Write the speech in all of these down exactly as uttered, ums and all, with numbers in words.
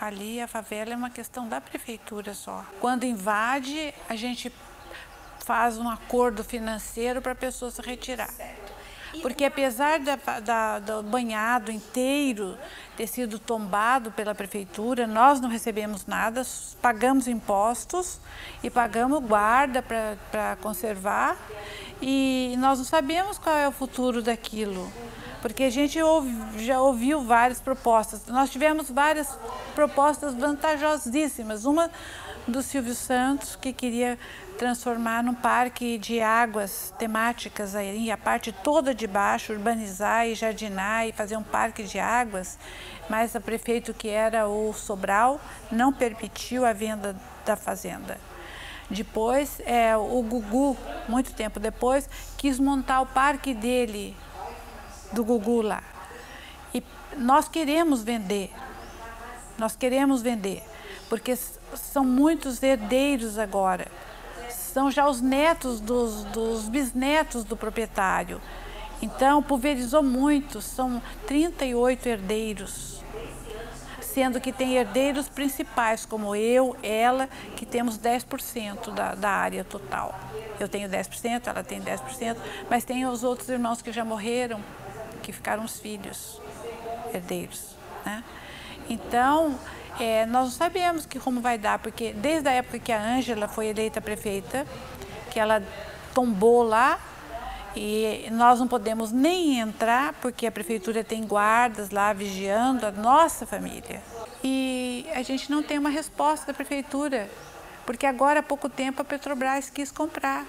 Ali a favela é uma questão da prefeitura só. Quando invade, a gente faz um acordo financeiro para a pessoa se retirar. Porque apesar da, da, do banhado inteiro ter sido tombado pela prefeitura, nós não recebemos nada, pagamos impostos e pagamos guarda para conservar e nós não sabemos qual é o futuro daquilo. Porque a gente ouve, já ouviu várias propostas. Nós tivemos várias propostas vantajosíssimas. Uma do Silvio Santos, que queria transformar num parque de águas temáticas, aí, a parte toda de baixo, urbanizar e jardinar e fazer um parque de águas, mas o prefeito, que era o Sobral, não permitiu a venda da fazenda. Depois, é, o Gugu, muito tempo depois, quis montar o parque dele, do Gugu lá. E nós queremos vender, nós queremos vender, porque são muitos herdeiros agora. São já os netos dos, dos bisnetos do proprietário. Então, pulverizou muito, são trinta e oito herdeiros, sendo que tem herdeiros principais, como eu, ela, que temos dez por cento da, da área total. Eu tenho dez por cento, ela tem dez por cento, mas tem os outros irmãos que já morreram, que ficaram os filhos herdeiros, né? Então, é, nós não sabemos que rumo vai dar, porque desde a época que a Ângela foi eleita prefeita, que ela tombou lá, e nós não podemos nem entrar, porque a prefeitura tem guardas lá vigiando a nossa família. E a gente não tem uma resposta da prefeitura, porque agora há pouco tempo a Petrobras quis comprar,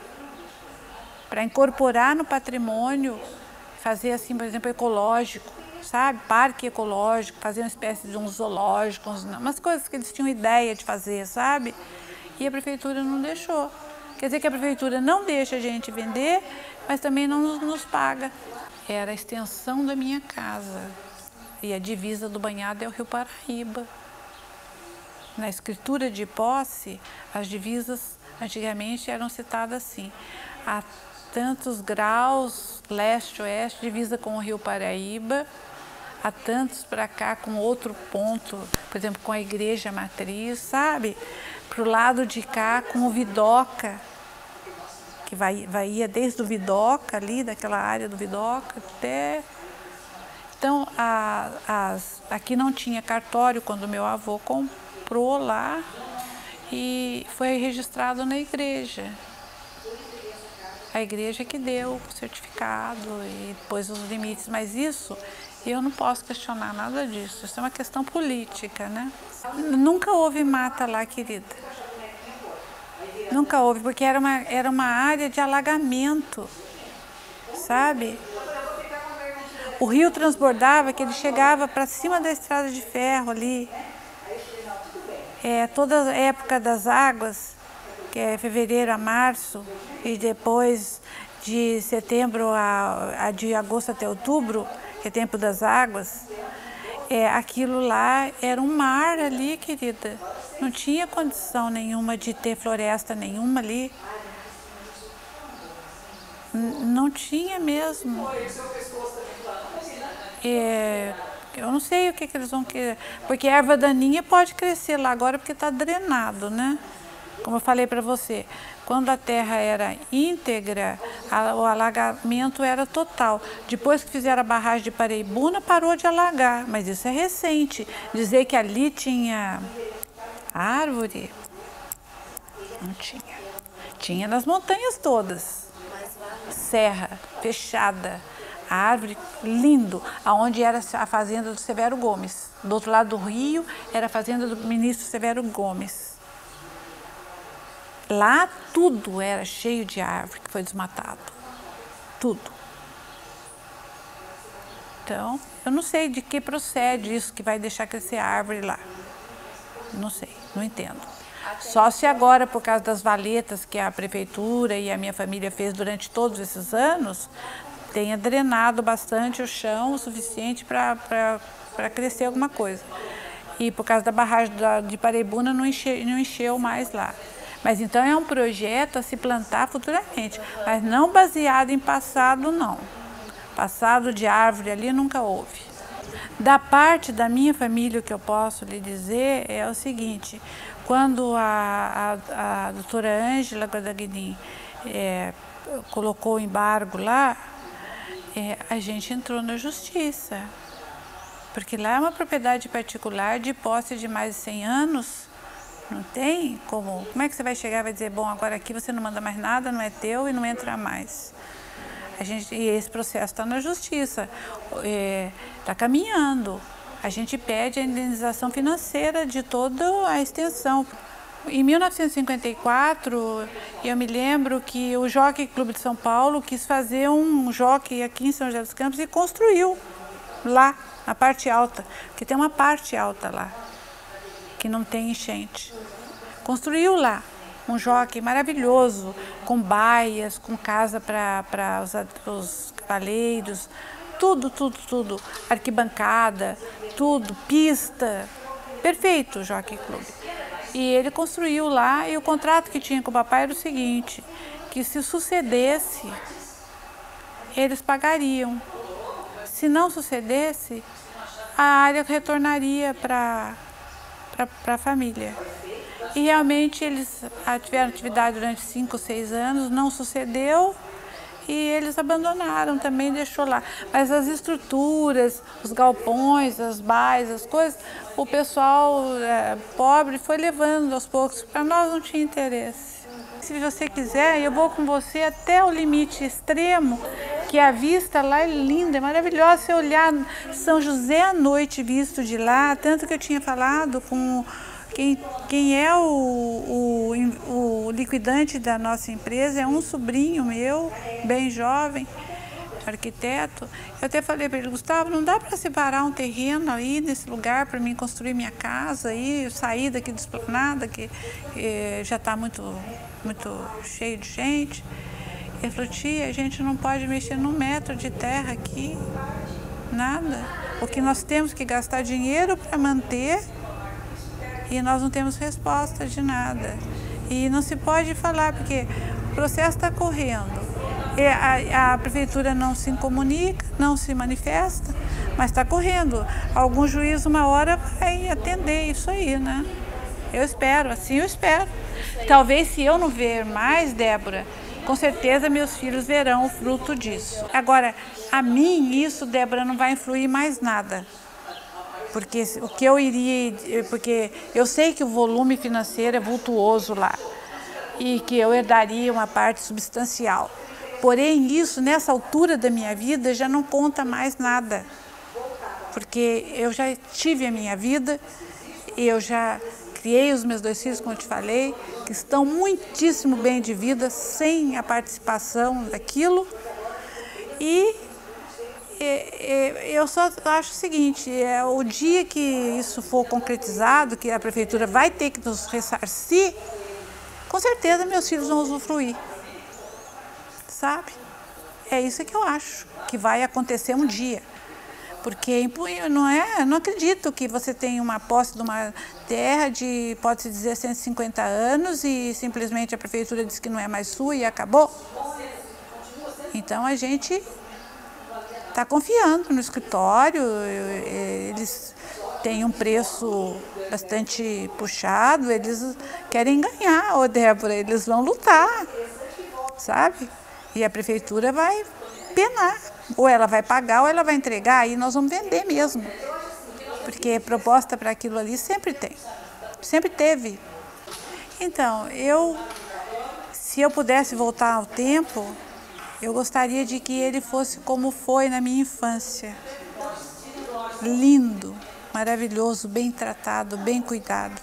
para incorporar no patrimônio, fazer assim, por exemplo, ecológico, sabe? Parque ecológico, fazer uma espécie de um zoológico, umas coisas que eles tinham ideia de fazer, sabe? E a prefeitura não deixou. Quer dizer que a prefeitura não deixa a gente vender, mas também não nos, nos paga. Era a extensão da minha casa e a divisa do banhado é o Rio Paraíba. Na escritura de posse, as divisas antigamente eram citadas assim: a tantos graus, leste-oeste, divisa com o Rio Paraíba, há tantos para cá com outro ponto, por exemplo, com a igreja matriz, sabe? Para o lado de cá com o Vidoca, que vai, vai ia desde o Vidoca ali, daquela área do Vidoca até... Então, a, as, aqui não tinha cartório quando meu avô comprou lá e foi registrado na igreja. A igreja que deu o certificado e pôs os limites, mas isso eu não posso questionar nada disso, isso é uma questão política, né? Nunca houve mata lá, querida. Nunca houve, porque era uma, era uma área de alagamento, sabe? O rio transbordava, que ele chegava para cima da estrada de ferro ali. É, toda a época das águas, que é fevereiro a março, e depois de setembro a, a de agosto até outubro, que é tempo das águas, é, aquilo lá era um mar ali, querida. Não tinha condição nenhuma de ter floresta nenhuma ali. N não tinha mesmo. É, eu não sei o que, que eles vão querer, porque a erva daninha pode crescer lá agora porque está drenado, né? Como eu falei para você, quando a terra era íntegra, a, o alagamento era total. Depois que fizeram a barragem de Paraibuna, parou de alagar, mas isso é recente. Dizer que ali tinha árvore, não tinha. Tinha nas montanhas todas, serra fechada, árvore lindo, aonde era a fazenda do Severo Gomes. Do outro lado do rio era a fazenda do ministro Severo Gomes. Lá tudo era cheio de árvore que foi desmatado, tudo. Então, eu não sei de que procede isso que vai deixar crescer a árvore lá. Não sei, não entendo. Só se agora, por causa das valetas que a prefeitura e a minha família fez durante todos esses anos, tenha drenado bastante o chão o suficiente para para crescer alguma coisa. E por causa da barragem da, de Paraibuna não, enche, não encheu mais lá. Mas então é um projeto a se plantar futuramente, mas não baseado em passado, não. Passado de árvore ali nunca houve. Da parte da minha família, o que eu posso lhe dizer é o seguinte: quando a, a, a doutora Ângela Guadagnini é, colocou o embargo lá, é, a gente entrou na justiça, porque lá é uma propriedade particular de posse de mais de cem anos. Não tem como, como é que você vai chegar e vai dizer, bom, agora aqui você não manda mais nada, não é teu e não entra mais. A gente, e esse processo está na justiça, está é, caminhando. A gente pede a indenização financeira de toda a extensão. Em mil novecentos e cinquenta e quatro, eu me lembro que o Jockey Clube de São Paulo quis fazer um jockey aqui em São José dos Campos e construiu lá, na parte alta, porque tem uma parte alta lá, que não tem enchente. Construiu lá um jockey maravilhoso, com baias, com casa para os, os cavaleiros, tudo, tudo, tudo, arquibancada, tudo, pista, perfeito o Jockey Clube. E ele construiu lá e o contrato que tinha com o papai era o seguinte, que se sucedesse, eles pagariam. Se não sucedesse, a área retornaria para a família. E realmente eles tiveram atividade durante cinco, seis anos, não sucedeu e eles abandonaram também, deixou lá. Mas as estruturas, os galpões, as baias, as coisas, o pessoal é, pobre foi levando aos poucos, para nós não tinha interesse. Se você quiser, eu vou com você até o limite extremo, que a vista lá é linda, é maravilhosa. Você olhar São José à noite visto de lá, tanto que eu tinha falado com quem, quem é o, o, o liquidante da nossa empresa, é um sobrinho meu, bem jovem, arquiteto. Eu até falei para ele, Gustavo, não dá para separar um terreno aí nesse lugar para mim construir minha casa aí, sair daqui do Esplanada, que eh, já está muito, muito cheio de gente. Ele falou, tia, a gente não pode mexer num metro de terra aqui, nada. Porque nós temos que gastar dinheiro para manter e nós não temos resposta de nada. E não se pode falar, porque o processo está correndo. A, a prefeitura não se comunica, não se manifesta, mas está correndo. Algum juiz uma hora vai atender isso aí, né? Eu espero, assim eu espero. Talvez se eu não ver mais, Débora, com certeza meus filhos verão o fruto disso. Agora, a mim isso, Débora, não vai influir mais nada. Porque o que eu iria, porque eu sei que o volume financeiro é vultuoso lá e que eu herdaria uma parte substancial. Porém, isso, nessa altura da minha vida, já não conta mais nada. Porque eu já tive a minha vida, eu já criei os meus dois filhos, como eu te falei, que estão muitíssimo bem de vida, sem a participação daquilo. E, e, e eu só acho o seguinte, é, o dia que isso for concretizado, que a prefeitura vai ter que nos ressarcir, com certeza meus filhos vão usufruir. Sabe? É isso que eu acho que vai acontecer um dia. Porque não é, não acredito que você tenha uma posse de uma terra de, pode-se dizer, cento e cinquenta anos e simplesmente a prefeitura diz que não é mais sua e acabou. Então a gente está confiando no escritório, eles têm um preço bastante puxado, eles querem ganhar, ô Débora, eles vão lutar, sabe? E a prefeitura vai penar, ou ela vai pagar ou ela vai entregar, aí nós vamos vender mesmo. Porque proposta para aquilo ali sempre tem, sempre teve. Então, eu, se eu pudesse voltar ao tempo, eu gostaria de que ele fosse como foi na minha infância. Lindo, maravilhoso, bem tratado, bem cuidado.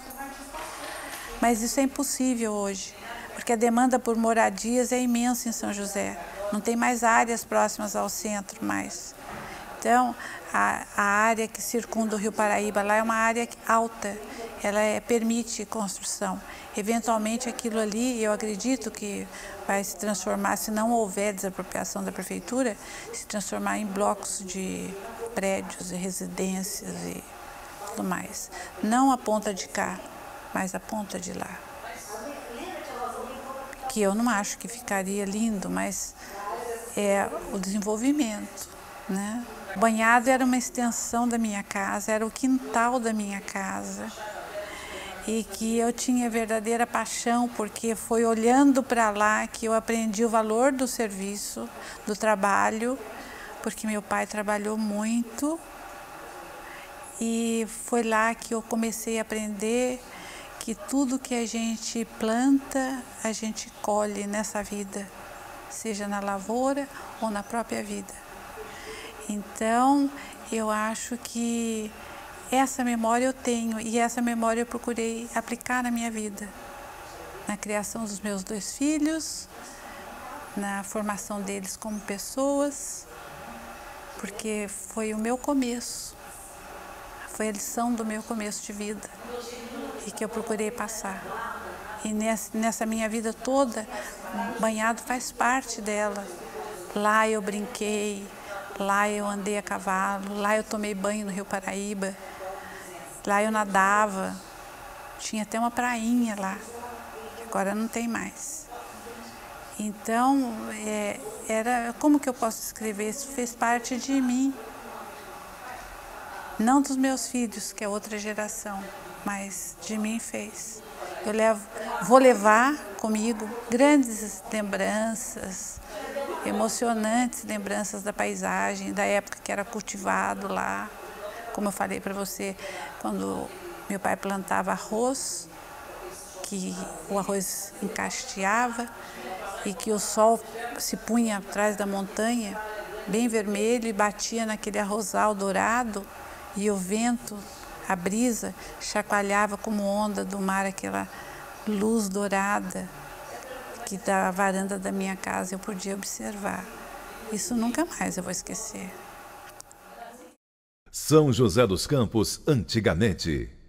Mas isso é impossível hoje. Porque a demanda por moradias é imensa em São José. Não tem mais áreas próximas ao centro mais. Então, a, a área que circunda o Rio Paraíba lá é uma área alta. Ela é, permite construção. Eventualmente, aquilo ali, eu acredito que vai se transformar, se não houver desapropriação da prefeitura, se transformar em blocos de prédios e residências e tudo mais. Não a ponta de cá, mas a ponta de lá. Que eu não acho que ficaria lindo, mas é o desenvolvimento, né? O banhado era uma extensão da minha casa, era o quintal da minha casa. E que eu tinha verdadeira paixão, porque foi olhando para lá que eu aprendi o valor do serviço, do trabalho, porque meu pai trabalhou muito. E foi lá que eu comecei a aprender que tudo que a gente planta, a gente colhe nessa vida, seja na lavoura ou na própria vida. Então, eu acho que essa memória eu tenho e essa memória eu procurei aplicar na minha vida, na criação dos meus dois filhos, na formação deles como pessoas, porque foi o meu começo, foi a lição do meu começo de vida e que eu procurei passar. E nessa, nessa minha vida toda, banhado faz parte dela. Lá eu brinquei, lá eu andei a cavalo, lá eu tomei banho no Rio Paraíba, lá eu nadava, tinha até uma prainha lá, agora não tem mais. Então, é, era, como que eu posso descrever? Isso fez parte de mim, não dos meus filhos, que é outra geração, mas de mim fez. Eu levo, vou levar comigo grandes lembranças, emocionantes lembranças da paisagem, da época que era cultivado lá. Como eu falei para você, quando meu pai plantava arroz, que o arroz encasteava e que o sol se punha atrás da montanha, bem vermelho, e batia naquele arrozal dourado, e o vento, a brisa, chacoalhava como onda do mar, aquela luz dourada que da varanda da minha casa eu podia observar. Isso nunca mais eu vou esquecer. São José dos Campos, antigamente.